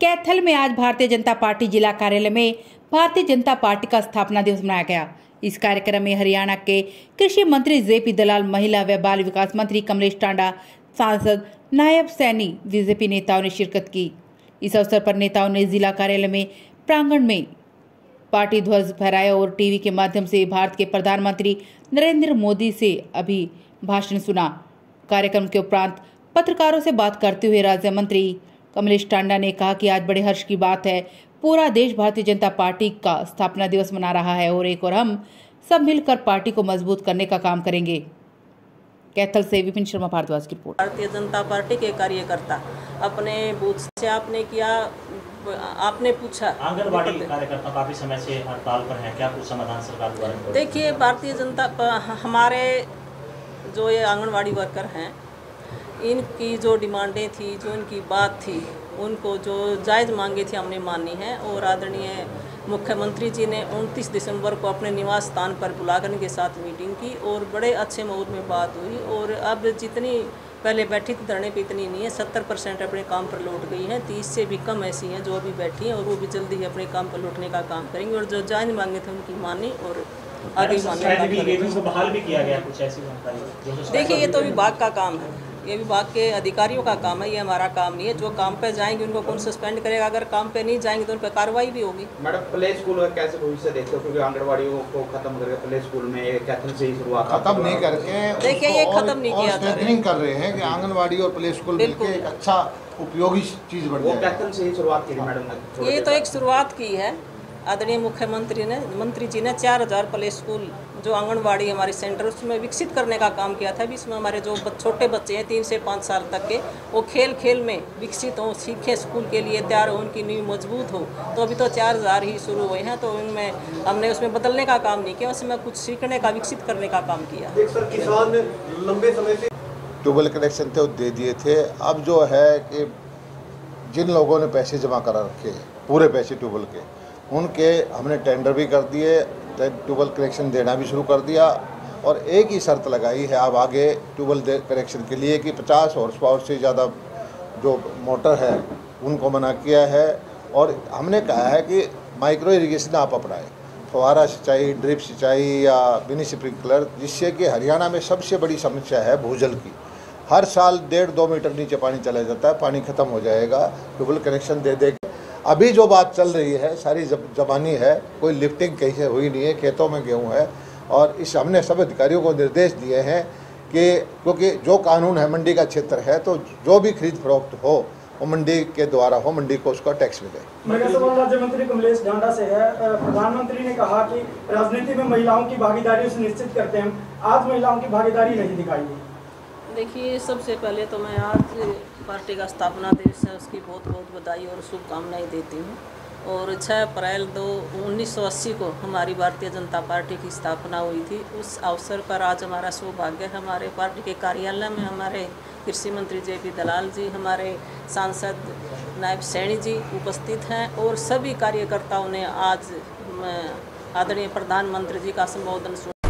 कैथल में आज भारतीय जनता पार्टी जिला कार्यालय में भारतीय जनता पार्टी का स्थापना दिवस मनाया गया। इस कार्यक्रम में हरियाणा के कृषि मंत्री जेपी दलाल, महिला व बाल विकास मंत्री कमलेश टांडा, सांसद नायब सैनी, बीजेपी नेताओं ने शिरकत की। इस अवसर पर नेताओं ने जिला कार्यालय में प्रांगण में पार्टी ध्वज फहराया और टीवी के माध्यम से भारत के प्रधानमंत्री नरेंद्र मोदी से अभिभाषण सुना। कार्यक्रम के उपरांत पत्रकारों से बात करते हुए राज्य मंत्री कमलेश टांडा ने कहा कि आज बड़े हर्ष की बात है, पूरा देश भारतीय जनता पार्टी का स्थापना दिवस मना रहा है और हम सब मिलकर पार्टी को मजबूत करने का काम करेंगे। कैथल से विपिन शर्मा भारद्वाज की रिपोर्ट। भारतीय जनता पार्टी के कार्यकर्ता अपने बूथ से आपने किया, आपने पूछा आंगनबाड़ी कार्यकर्ता काफी समय से हड़ताल पर हैं, क्या कुछ समाधान सरकार द्वारा? देखिए, भारतीय जनता हमारे जो ये आंगनबाड़ी वर्कर हैं, इनकी जो डिमांडें थी, जो इनकी बात थी, उनको जो जायज़ मांगे थी हमने मानी है और आदरणीय मुख्यमंत्री जी ने 29 दिसंबर को अपने निवास स्थान पर बुलाकर इनके साथ मीटिंग की और बड़े अच्छे माहौल में बात हुई। और अब जितनी पहले बैठी थी धरने पे इतनी नहीं है, 70% अपने काम पर लौट गई हैं, 30 से भी कम ऐसी हैं जो अभी बैठी हैं और वो भी जल्दी ही अपने काम पर लौटने का काम करेंगे और जो जायज़ मांगे थे उनकी मानी और आगे मानने। बहाल भी किया गया कुछ ऐसी जानकारी? देखिए, ये तो विभाग का काम है, ये विभाग के अधिकारियों का काम है, ये हमारा काम नहीं है। जो काम पे जाएंगे उनको कौन सस्पेंड करेगा? अगर काम पे नहीं जाएंगे तो उन पर कार्रवाई भी होगी। मैडम, प्ले स्कूल का कैसे भविष्य देखते हो? क्योंकि आंगनबाड़ियों को खत्म करके प्ले स्कूल में कैथल से ही शुरुआत खत्म नहीं करके, देखिए ये खत्म नहीं किया जा रहा है, कर रहे हैं कि आंगनबाड़ी और प्ले स्कूल मिलके एक अच्छा उपयोगी चीज बन जाए। कैथल से ही शुरुआत की मैडम ने, ये तो एक शुरुआत की है। आदरणीय मंत्री जी ने 4000 प्ले स्कूल जो आंगनबाड़ी हमारे सेंटर उसमें विकसित करने का काम किया था। अभी इसमें हमारे जो छोटे बच्चे हैं 3 से 5 साल तक के, वो खेल खेल में विकसित हों, सीखें, स्कूल के लिए तैयार हो, उनकी नींव मजबूत हो। तो अभी तो 4000 ही शुरू हुए हैं, तो इनमें हमने उसमें बदलने का काम नहीं किया, उसमें कुछ सीखने का, विकसित करने का काम किया। सर, किसान लंबे समय से ट्यूबवेल कनेक्शन थे वो दे दिए थे। अब जो है कि जिन लोगों ने पैसे जमा करा रखे, पूरे पैसे ट्यूबवेल के, उनके हमने टेंडर भी कर दिए, ट्यूबवेल कनेक्शन देना भी शुरू कर दिया और एक ही शर्त लगाई है अब आगे ट्यूबवेल कनेक्शन के लिए कि 50 हॉर्स पावर से ज़्यादा जो मोटर है उनको मना किया है। और हमने कहा है कि माइक्रो इरिगेशन आप अपनाएं, फुहारा सिंचाई, ड्रिप सिंचाई या मिनी स्प्रिंकलर, जिससे कि हरियाणा में सबसे बड़ी समस्या है भूजल की। हर साल 1.5-2 मीटर नीचे पानी चला जाता है, पानी खत्म हो जाएगा, ट्यूबवेल कनेक्शन दे देगा। अभी जो बात चल रही है सारी जबानी है, कोई लिफ्टिंग कहीं से हुई नहीं है, खेतों में गेहूँ है। और इस हमने सब अधिकारियों को निर्देश दिए हैं कि क्योंकि जो कानून है मंडी का क्षेत्र है, तो जो भी खरीद फरोख्त हो वो मंडी के द्वारा हो, मंडी को उसका टैक्स मिले। मेरा सवाल राज्य मंत्री कमलेश टांडा से है। प्रधानमंत्री ने कहा कि राजनीति में महिलाओं की भागीदारी सुनिश्चित करते हैं, आज महिलाओं की भागीदारी नहीं दिखाई दी। देखिए, सबसे पहले तो मैं आज पार्टी का स्थापना दिवस है, उसकी बहुत बहुत बधाई और शुभकामनाएं देती हूँ। और 6 अप्रैल 1980 को हमारी भारतीय जनता पार्टी की स्थापना हुई थी। उस अवसर पर आज हमारा सौभाग्य है, हमारे पार्टी के कार्यालय में हमारे कृषि मंत्री जेपी दलाल जी, हमारे सांसद नायब सैनी जी उपस्थित हैं और सभी कार्यकर्ताओं ने आज आदरणीय प्रधानमंत्री जी का संबोधन